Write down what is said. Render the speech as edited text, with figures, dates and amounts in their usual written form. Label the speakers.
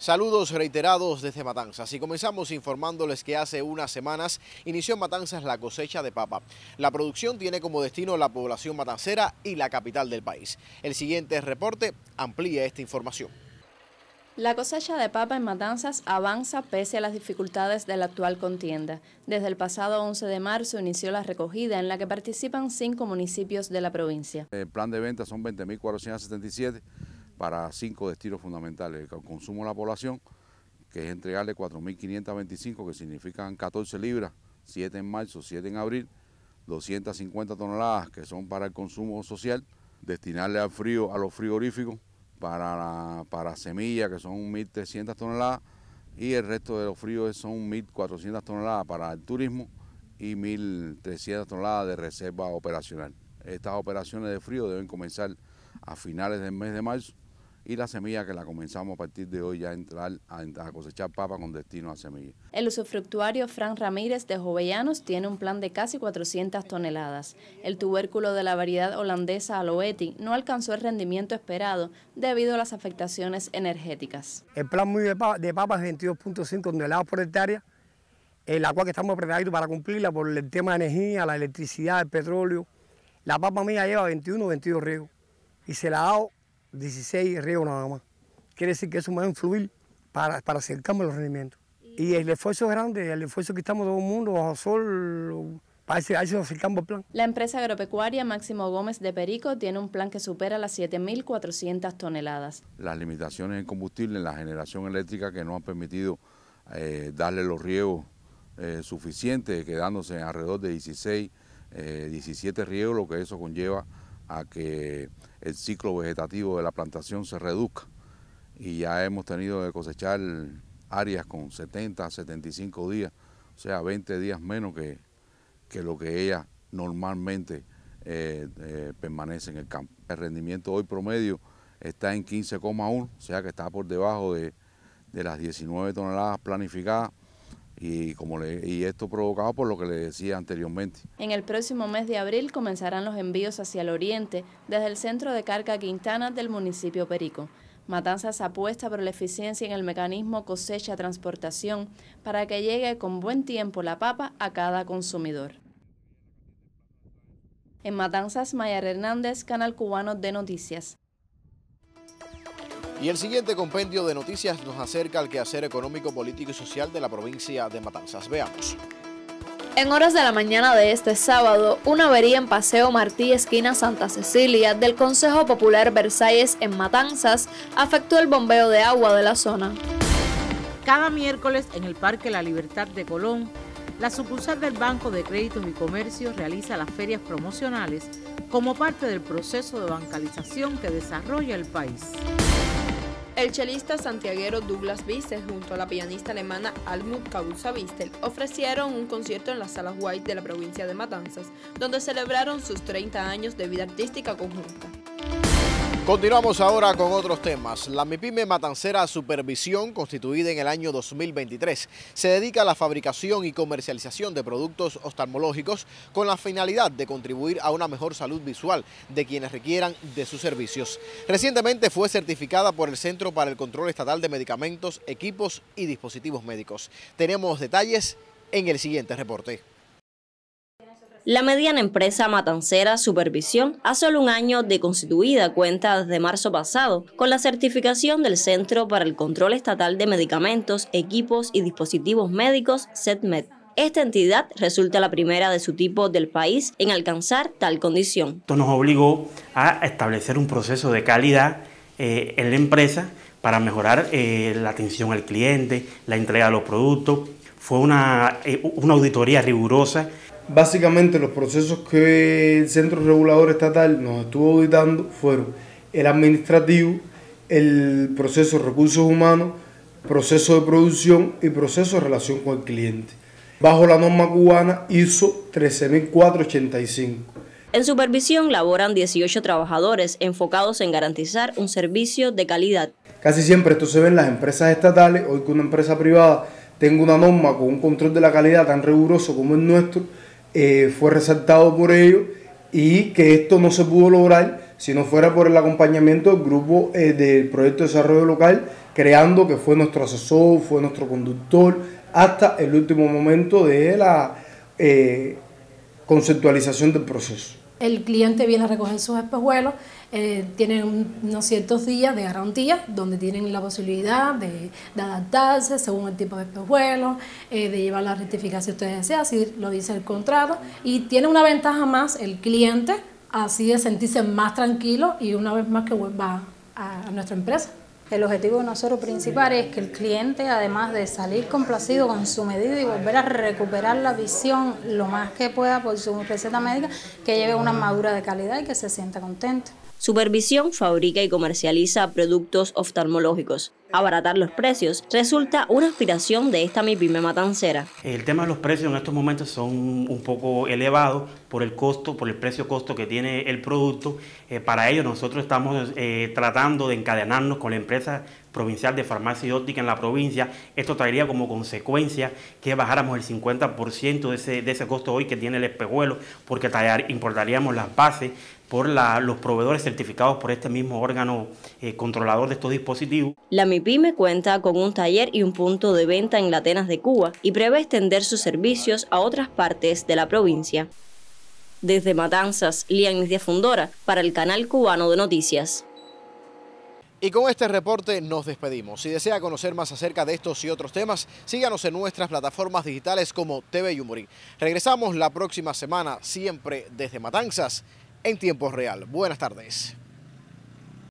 Speaker 1: Saludos reiterados desde Matanzas y comenzamos informándoles que hace unas semanas inició en Matanzas la cosecha de papa. La producción tiene como destino la población matancera y la capital del país. El siguiente reporte amplía esta información.
Speaker 2: La cosecha de papa en Matanzas avanza pese a las dificultades de la actual contienda. Desde el pasado 11 de marzo inició la recogida en la que participan 5 municipios de la provincia.
Speaker 3: El plan de venta son 20.477 para 5 destinos fundamentales. El consumo de la población, que es entregarle 4.525, que significan 14 libras, 7 en marzo, 7 en abril, 250 toneladas que son para el consumo social, destinarle al frío, a los frigoríficos, para semillas, que son 1.300 toneladas, y el resto de los fríos son 1.400 toneladas para el turismo y 1.300 toneladas de reserva operacional. Estas operaciones de frío deben comenzar a finales del mes de marzo y la semilla que la comenzamos a partir de hoy ya a entrar a cosechar papa con destino a semilla.
Speaker 2: El usufructuario Fran Ramírez de Jovellanos tiene un plan de casi 400 toneladas. El tubérculo de la variedad holandesa Aloeti no alcanzó el rendimiento esperado debido a las afectaciones energéticas.
Speaker 4: El plan muy de papa es 22.5 toneladas por hectárea, la cual que estamos preparados para cumplirla por el tema de energía, la electricidad, el petróleo. La papa mía lleva 22 riegos y se la ha dado 16 riegos nada más. Quiere decir que eso me va a influir para acercarme a los rendimientos. Y el esfuerzo es grande, el esfuerzo que estamos todo el mundo bajo sol, para ver si nos acercamos al plan.
Speaker 2: La empresa agropecuaria Máximo Gómez de Perico tiene un plan que supera las 7.400 toneladas.
Speaker 3: Las limitaciones en combustible, en la generación eléctrica que no han permitido darle los riegos suficientes, quedándose alrededor de 16, 17 riegos, lo que eso conlleva a que el ciclo vegetativo de la plantación se reduzca, y ya hemos tenido que cosechar áreas con 70, 75 días, o sea 20 días menos que lo que ella normalmente permanece en el campo. El rendimiento hoy promedio está en 15,1, o sea que está por debajo de las 19 toneladas planificadas. Y esto provocado por lo que le decía anteriormente.
Speaker 2: En el próximo mes de abril comenzarán los envíos hacia el oriente desde el centro de carga Quintana del municipio Perico. Matanzas apuesta por la eficiencia en el mecanismo cosecha-transportación para que llegue con buen tiempo la papa a cada consumidor. En Matanzas, Mayar Hernández, Canal Cubano de Noticias.
Speaker 1: Y el siguiente compendio de noticias nos acerca al quehacer económico, político y social de la provincia de Matanzas. Veamos.
Speaker 5: En horas de la mañana de este sábado, una avería en Paseo Martí, esquina Santa Cecilia, del Consejo Popular Versalles en Matanzas, afectó el bombeo de agua de la zona.
Speaker 6: Cada miércoles en el Parque La Libertad de Colón, la sucursal del Banco de Créditos y Comercio realiza las ferias promocionales como parte del proceso de bancarización que desarrolla el país.
Speaker 7: El chelista santiaguero Douglas Vistel junto a la pianista alemana Almut Kabusa-Vistel ofrecieron un concierto en la Sala White de la provincia de Matanzas, donde celebraron sus 30 años de vida artística conjunta.
Speaker 1: Continuamos ahora con otros temas. La MIPYME Matancera Supervisión, constituida en el año 2023, se dedica a la fabricación y comercialización de productos oftalmológicos con la finalidad de contribuir a una mejor salud visual de quienes requieran de sus servicios. Recientemente fue certificada por el Centro para el Control Estatal de Medicamentos, Equipos y Dispositivos Médicos. Tenemos detalles en el siguiente reporte.
Speaker 8: La mediana empresa matancera Supervisión, a solo un año de constituida, cuenta desde marzo pasado con la certificación del Centro para el Control Estatal de Medicamentos, Equipos y Dispositivos Médicos, CETMED. Esta entidad resulta la primera de su tipo del país en alcanzar tal condición.
Speaker 9: Esto nos obligó a establecer un proceso de calidad en la empresa para mejorar la atención al cliente, la entrega de los productos. Fue una auditoría rigurosa.
Speaker 10: Básicamente los procesos que el Centro Regulador Estatal nos estuvo auditando fueron el administrativo, el proceso de recursos humanos, proceso de producción y proceso de relación con el cliente. Bajo la norma cubana ISO 13485.
Speaker 8: En supervisión laboran 18 trabajadores enfocados en garantizar un servicio de calidad.
Speaker 10: Casi siempre esto se ve en las empresas estatales. Hoy que una empresa privada tenga una norma con un control de la calidad tan riguroso como el nuestro, fue resaltado por ellos, y que esto no se pudo lograr si no fuera por el acompañamiento del grupo del Proyecto de Desarrollo Local creando, que fue nuestro asesor, fue nuestro conductor, hasta el último momento de la conceptualización del proceso.
Speaker 11: El cliente viene a recoger sus espejuelos, tienen unos ciertos días de garantía donde tienen la posibilidad de adaptarse según el tipo de espejuelo, de llevar la rectificación si ustedes desean, así lo dice el contrato, y tiene una ventaja más el cliente, así de sentirse más tranquilo y una vez más que vuelva a nuestra empresa.
Speaker 12: El objetivo de nosotros principal es que el cliente, además de salir complacido con su medida y volver a recuperar la visión lo más que pueda por su receta médica, que lleve una armadura de calidad y que se sienta contento.
Speaker 8: Supervisión fabrica y comercializa productos oftalmológicos. Abaratar los precios resulta una aspiración de esta MIPYME matancera.
Speaker 9: El tema de los precios en estos momentos son un poco elevados por el costo, por el precio-costo que tiene el producto. Para ello nosotros estamos tratando de encadenarnos con la empresa provincial de farmacia y óptica en la provincia. Esto traería como consecuencia que bajáramos el 50% de ese costo hoy que tiene el espejuelo, porque importaríamos las bases por los proveedores certificados por este mismo órgano controlador de estos dispositivos.
Speaker 8: La MIPYME cuenta con un taller y un punto de venta en Latenas de Cuba y prevé extender sus servicios a otras partes de la provincia. Desde Matanzas, Lianis de Fundora, para el Canal Cubano de Noticias.
Speaker 1: Y con este reporte nos despedimos. Si desea conocer más acerca de estos y otros temas, síganos en nuestras plataformas digitales como TV Yumurí. Regresamos la próxima semana, siempre desde Matanzas, en tiempo real. Buenas tardes.